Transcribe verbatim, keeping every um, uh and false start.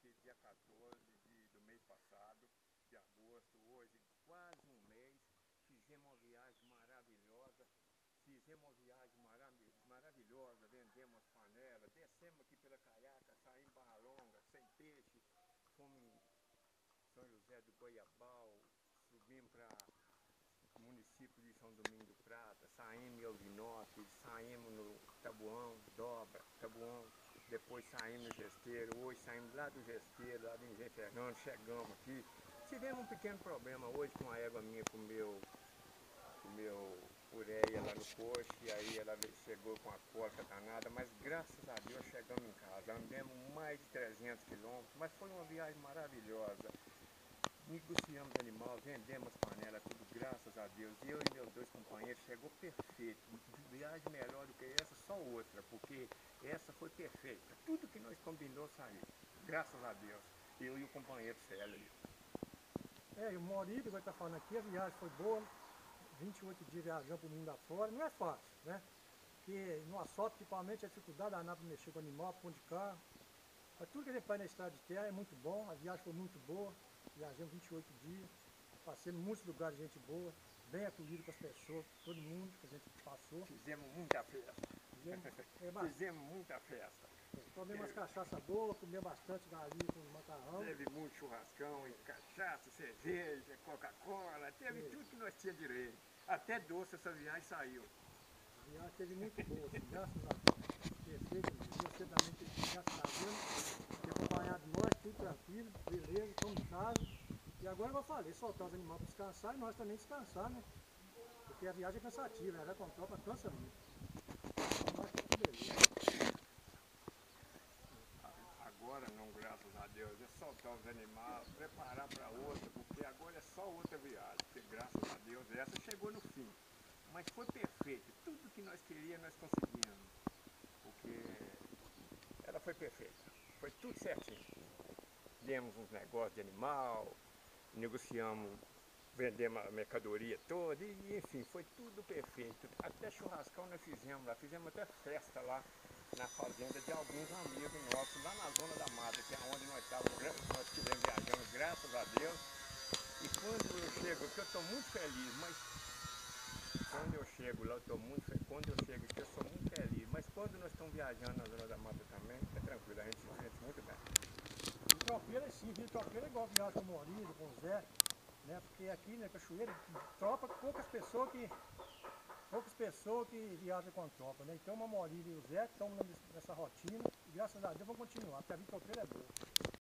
aqui dia quatorze de, do mês passado, de agosto, hoje quase um mês, fizemos uma viagem maravilhosa, fizemos uma viagem marav- maravilhosa, vendemos as panelas, descemos aqui pela Caiaca, saímos em Barra Longa, sem peixe, fomos em São José do Goiabal, subimos para município de São Domingos do Prata, saímos em Alvinópolis, saímos no Taboão, Dobra, Taboão, depois saímos no Gesteiro, hoje saímos lá do Gesteiro, lá do Engenho Fernando, chegamos aqui. Tivemos um pequeno problema hoje com a égua minha comeu, comeu ureia lá no coxo, e aí ela chegou com a cólica danada, mas graças a Deus chegamos em casa, andamos mais de trezentos quilômetros, mas foi uma viagem maravilhosa. Negociamos animal, vendemos as panelas, tudo graças a Deus. E eu e meus dois companheiros chegou perfeito. Viagem melhor do que essa, só outra, porque essa foi perfeita. Tudo que nós combinou saiu, graças a Deus. Eu e o companheiro Célio. É, e o Maurício vai estar falando aqui, a viagem foi boa, vinte e oito dias viajando para o mundo afora, não é fácil, né? Porque no asfalto, principalmente, a dificuldade danada para mexer com o animal, pão de carro. Mas tudo que a gente faz na estrada de terra é muito bom, a viagem foi muito boa, viajamos vinte e oito dias, passei em muitos lugares de gente boa, bem acolhido com as pessoas, todo mundo que a gente passou. Fizemos muita festa. Fizemos, é, bastante. Fizemos muita festa. Tomei umas cachaça boas, comia bastante galinha com macarrão. Teve muito churrascão, e cachaça, cerveja, Coca-Cola, teve Teve. tudo que nós tínhamos direito. Até doce essa viagem saiu. A viagem teve muito boa, assim, graças a Deus. Perfeito, você também teve, graças a Deus, ter acompanhado nós, tudo tranquilo, beleza, estamos em casa. E agora eu vou falar, soltar os animais para descansar e nós também descansar, né? Porque a viagem é cansativa, ela com tropa cansa muito. Então, nós tudo beleza. Agora não, graças a Deus, é soltar os animais, preparar para outra, porque agora é só outra viagem, porque graças a Deus essa chegou no fim. Mas foi perfeito, tudo que nós queríamos nós conseguimos, porque ela foi perfeita, foi tudo certinho. Demos uns negócios de animal, negociamos, vendemos a mercadoria toda, e enfim, foi tudo perfeito. Até churrascão nós fizemos lá, fizemos até festa lá na fazenda de alguns amigos nossos, lá na zona da mata, que é onde nós estávamos, nós estivemos viajando, graças a Deus. E quando eu chego, porque eu estou muito feliz, mas quando eu chego lá eu estou muito feliz, quando eu chego aqui eu sou muito feliz, mas quando nós estamos viajando na zona da mata também, é tranquilo, a gente se sente muito bem. E tropeiro é sim, viu? Tropeiro é igual viagem com o Maurício, com o Zé, né? Porque aqui na Cachoeira, tropa, poucas pessoas que poucas pessoas que viajam com tropa, né? Então o Maurício e o Zé estão nessa rotina e graças a Deus vão continuar, porque a vida tropeira é boa.